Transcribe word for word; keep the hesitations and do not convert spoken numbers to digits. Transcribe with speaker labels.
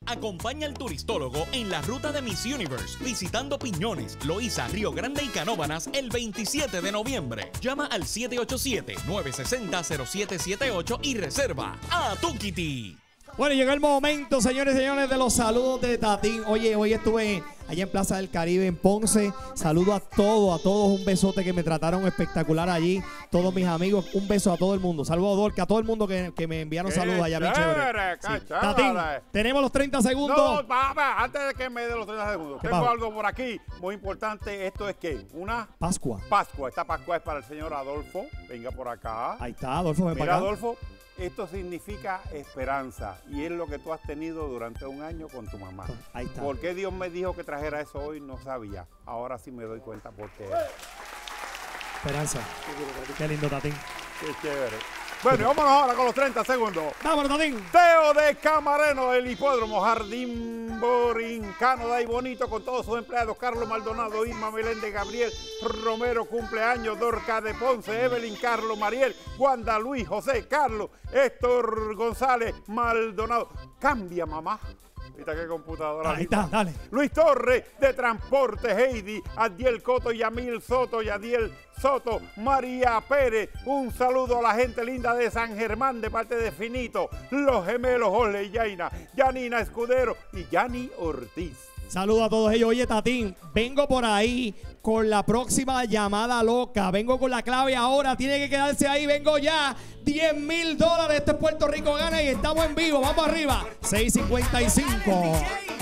Speaker 1: Acompaña al turistólogo en la ruta de Miss Universe, visitando Piñones, Loíza, Río Grande y Canóvanas el veintisiete de noviembre. Llama al siete ocho siete, nueve seis cero, cero siete siete ocho y reserva a Tukiti.
Speaker 2: Bueno, llegó el momento, señores y señores, de los saludos de Tatín. Oye, hoy estuve allá en Plaza del Caribe, en Ponce. Saludo a todos, a todos. Un besote, que me trataron espectacular allí. Todos mis amigos, un beso a todo el mundo. Saludos a Dorca, a todo el mundo que, que me enviaron saludos allá. Bien chévere. Sí. Tatín, tenemos los treinta segundos.
Speaker 3: No, va, va, antes de que me dé los treinta segundos. Tengo
Speaker 2: pasa?
Speaker 3: algo por aquí muy importante. Esto es que una
Speaker 2: Pascua.
Speaker 3: Pascua. Esta Pascua es para el señor Adolfo. Venga por acá.
Speaker 2: Ahí está, Adolfo, ven
Speaker 3: Mira,
Speaker 2: para acá.
Speaker 3: Adolfo. Esto significa esperanza y es lo que tú has tenido durante un año con tu mamá.
Speaker 2: Ahí está.
Speaker 3: ¿Por qué Dios me dijo que trajera eso hoy? No sabía. Ahora sí me doy cuenta por qué.
Speaker 2: Esperanza. Qué lindo, Tatín.
Speaker 3: Qué chévere. Bueno, y vámonos ahora con los treinta segundos.
Speaker 2: Vámonos, Tatín.
Speaker 3: Teo de Camareno del Hipódromo Jardín Borincano de ahí bonito con todos sus empleados. Carlos Maldonado, Irma Meléndez, Gabriel Romero, cumpleaños, Dorca de Ponce, Evelyn, Carlos Mariel, Wanda, Luis, José, Carlos, Héctor González, Maldonado. Cambia, mamá. ¿Viste qué computadora?
Speaker 2: Ahí está, dale.
Speaker 3: Luis Torres de Transporte, Heidi, Adiel Coto, Yamil Soto, Yadiel Soto, María Pérez. Un saludo a la gente linda de San Germán de parte de Finito, los gemelos Jorge y Yaina, Yanina Escudero y Yani Ortiz.
Speaker 2: Saludos a todos ellos. Oye, Tatín, vengo por ahí con la próxima llamada loca. Vengo con la clave ahora. Tiene que quedarse ahí. Vengo ya. diez mil dólares. Este es Puerto Rico Gana y estamos en vivo. Vamos arriba. seis cincuenta y cinco.